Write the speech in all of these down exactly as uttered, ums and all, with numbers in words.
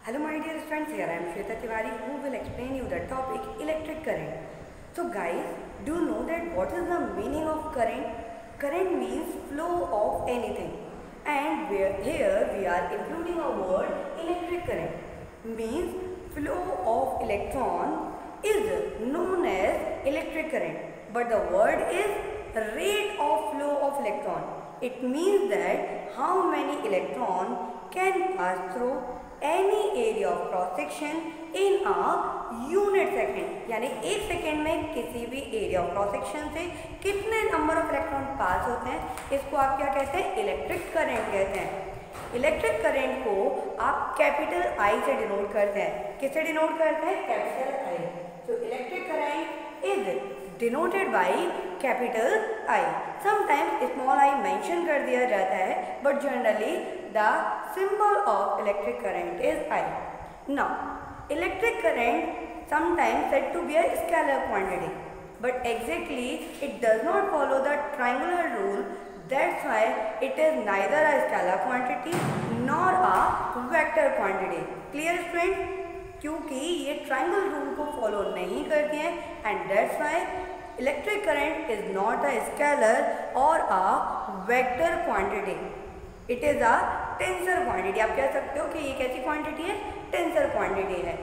Hello my dear friends, here I am Shweta Tiwari who will explain you the topic electric current. So guys, do you know that what is the meaning of current? Current means flow of anything, and here we are including a word electric current. Means flow of electron is known as electric current, but the word is rate of flow of electron. It means that how many electron can pass through any area of cross section in a unit second. यानी एक second में किसी भी area of cross section से कितने number of electron पास होते हैं, इसको आप क्या कहते हैं? इलेक्ट्रिक करंट कहते हैं। इलेक्ट्रिक करंट को आप कैपिटल आई से डिनोट करते हैं। किससे डिनोट करते हैं? Capital I. तो electric current is denoted by capital I. Sometimes small I mention कर दिया जाता है, but generally the symbol of electric current is I. Now, electric current sometimes said to be a scalar quantity, but exactly it does not follow the triangular rule. That's why it is neither a scalar quantity nor a vector quantity. Clear friends? क्योंकि ये triangle rule को follow नहीं करती हैं, and that's why electric current is not a scalar or a vector quantity. It is a tensor quantity. आप कह सकते हो कि ये कैसी क्वांटिटी है? टेंसर क्वांटिटी है।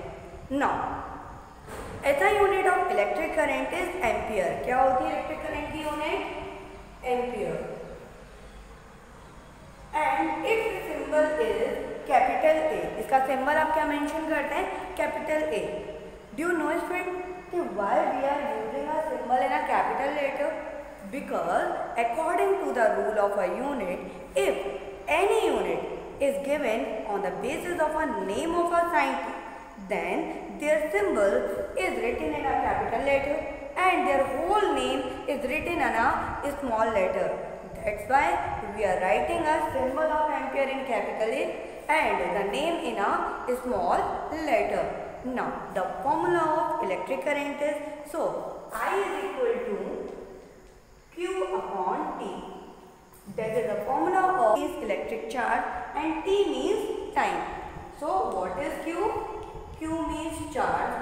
Now SI unit of electric current is ampere. क्या होती है इलेक्ट्रिक करंट की unit? Ampere. And its symbol is capital A. इसका सिंबल आप क्या मेंशन करते हैं? Capital A. Do you know student कि why we are using a symbol in a capital letter? Because according to the rule of a unit, if any unit is given on the basis of a name of a scientist, then their symbol is written in a capital letter and their whole name is written in a small letter. That's why we are writing a symbol of ampere in capital A and the name in a small letter. Now the formula of electric current is, so I is equal to Q upon T. That is the formula of is electric charge and T means time. So what is Q? Q means charge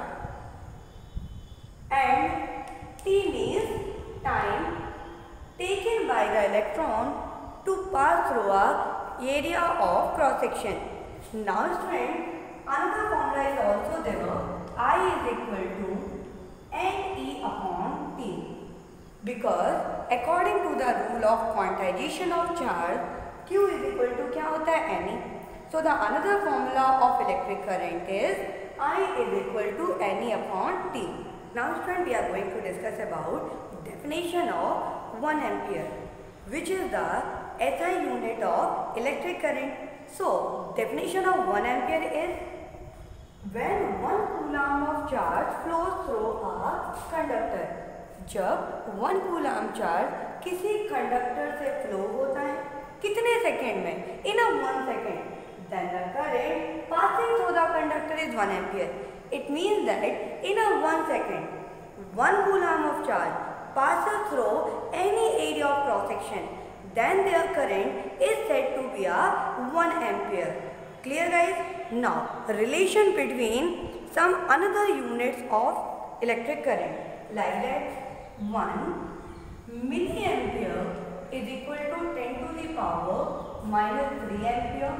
and T means time taken by the electron to pass through a area of cross section. Now student, another formula is also there. I is equal to N E upon T. Because according to the rule of quantization of charge, Q is equal to क्या होता है? Ne. So the another formula of electric current is I is equal to Ne upon T. Now student, we are going to discuss about definition of one ampere, which is the S I unit of electric current. So definition of one ampere is when one coulomb of charge flows through a conductor. जब one coulomb charge किसी conductor से flow होता है कितने second में? In a one second, then the current passing through the conductor is one ampere. It means that in a one second one coulomb of charge passes through any area of cross section, then their current is said to be a one ampere. Clear guys? Now relation between some another units of electric current, like that one milliampere is equal to ten to the power minus three ampere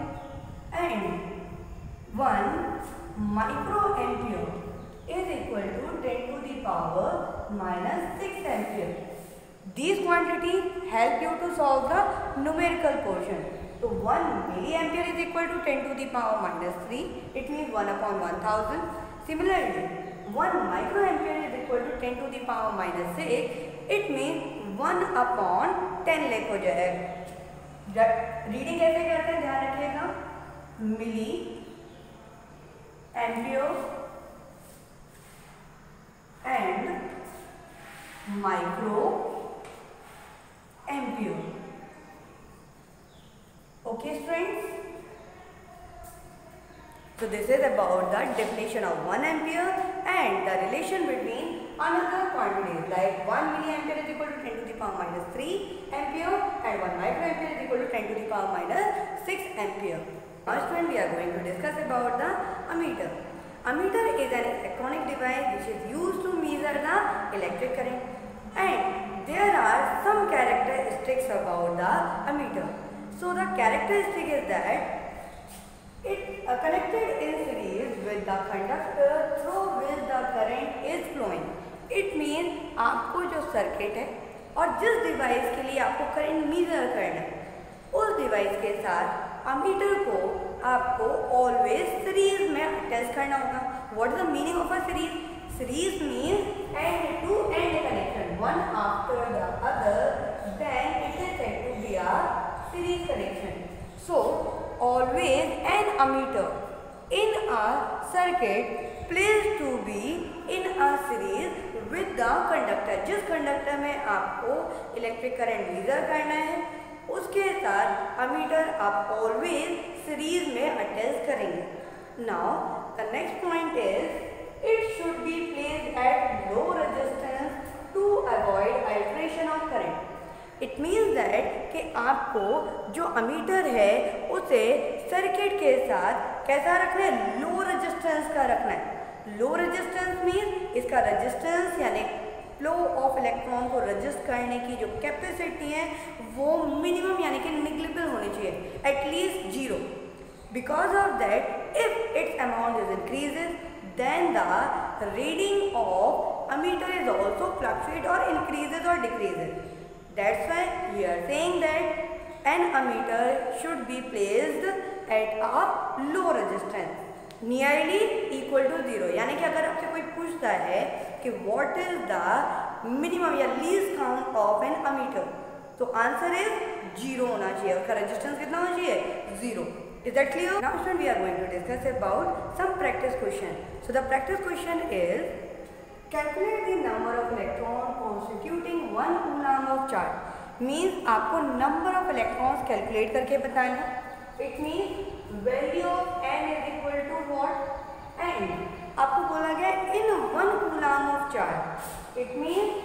and one microampere is equal to ten to the power minus six ampere. These quantities help you to solve the numerical portion. So one milliampere is equal to ten to the power minus three. It means one upon one thousand. Similarly, one microampere is equal to ten to the power minus six. It means one upon ten lakh हो जाएगा। Reading कैसे करते हैं ध्यान रखिएगा। Milli ampere and micro ampere. Okay students, so this is about the definition of one ampere and the relation between another quantities, like one milliampere is equal to ten to the power minus three ampere and one microampere is equal to ten to the power minus six ampere. First one we are going to discuss about the ammeter. Ammeter is an electronic device which is used to measure the electric current, and there are some characteristics about the ammeter. So the characteristic is that it uh, connected in series with the conductor through which the current is flowing. It means आपको जो circuit है और जिस device के लिए आपको current measure करना है उस डिवाइस के साथ अमीटर को आपको ऑलवेज सीरीज में अटैच करना होगा. What is the meaning of a series? Series means end to end connection, one after the other, then it is said to be a series connection. So always an ammeter in a circuit placed to be in a series with the conductor. जिस conductor में आपको electric current measure करना है उसके साथ ammeter आप always series में attach करेंगे. Now the next point is it should be placed at low resistance to avoid alteration of current. It means that कि आपको जो अमीटर है उसे सर्किट के साथ कैसा रखना है? लो रेजिस्टेंस का रखना है. लो रेजिस्टेंस मीन्स इसका रेजिस्टेंस यानी फ्लो ऑफ इलेक्ट्रॉन को रजिस्ट करने की जो कैपेसिटी है वो मिनिमम यानी कि निग्लिजिबल होनी चाहिए, at least zero. Because of that if its amount is increases then the reading of ammeter is also fluctuate और इंक्रीजेज और decreases. That's why we are saying that an ammeter should be placed at a low resistance nearly equal to zero. यानी कि अगर आपसे कोई पूछता है कि व्हाट इज द मिनिमम या least count of an ammeter, तो आंसर इज जीरो होना चाहिए. उसका रेजिस्टेंस कितना होना चाहिए? Zero. Is that clear? Now student we are going to discuss about some practice question. So the practice question is calculate the number of electron constituting one coulomb of charge. Means आपको number of electrons calculate करके बताना है. It means value of n is equal to what? N. आपको बोला गया in one coulomb of charge. It means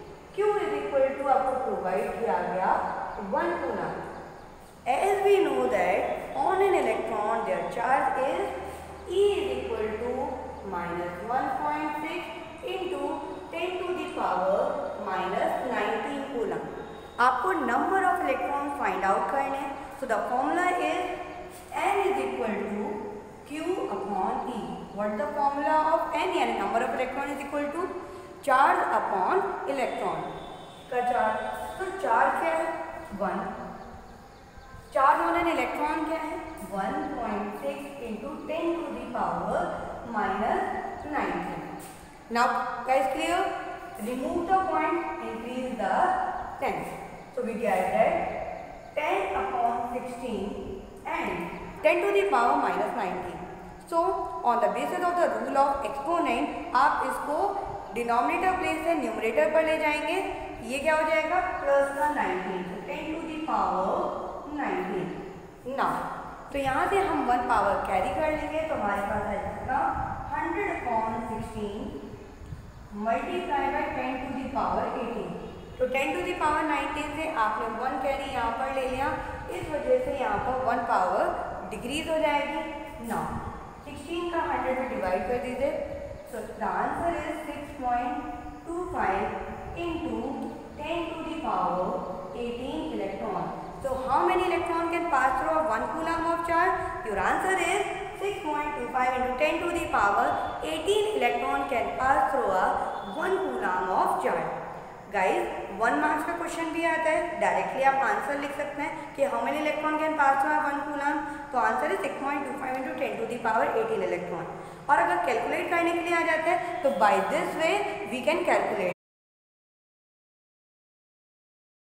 Q is equal to आपको provide किया गया one coulomb. As we know that on an electron there charge is E is equal to minus one point six into ten to the power minus nineteen coulomb. आपको number of electron find out करने हैं. So the formula is n is equal to q upon e. What the formula of n? यानी number of electron is equal to charge upon electron का charge. तो charge क्या है? One. charge on an electron क्या है? One point six into ten to the power minus nineteen. Now guys clear? Remove the point, increase the tens. So we get that ten upon sixteen and ten to the power minus nineteen. So on the basis of the rule of exponent आप इसको denominator place से numerator पर ले जाएंगे. ये क्या हो जाएगा? प्लस का नाइनटीन. तो ten to the power nineteen. ना तो यहाँ से हम वन पावर कैरी कर लेंगे तो हमारे पास आ जाएगा hundred upon sixteen multiply by ten to the power eighteen. तो ten to the power nineteen से आपने वन कैरी यहाँ पर ले लिया. इस वजह से यहाँ पर वन पावर डिक्रीज हो जाएगी. ना सिक्सटीन का हंड्रेड में डिवाइड कर दीजिए. So the answer is six point two five into ten to the power eighteen electron. So how many electron can pass through a one coulomb of charge? Your answer is six point two five into ten to the power eighteen electron can pass through a one coulomb of charge. Guys one marks का question भी आता है. Directly आप answer लिख सकते हैं कि how many electron can pass through one coulomb. तो आंसर है six point two five into ten to the power eighteen electron. और अगर कैलकुलेट करने के लिए आ जाता है तो by this way we can calculate.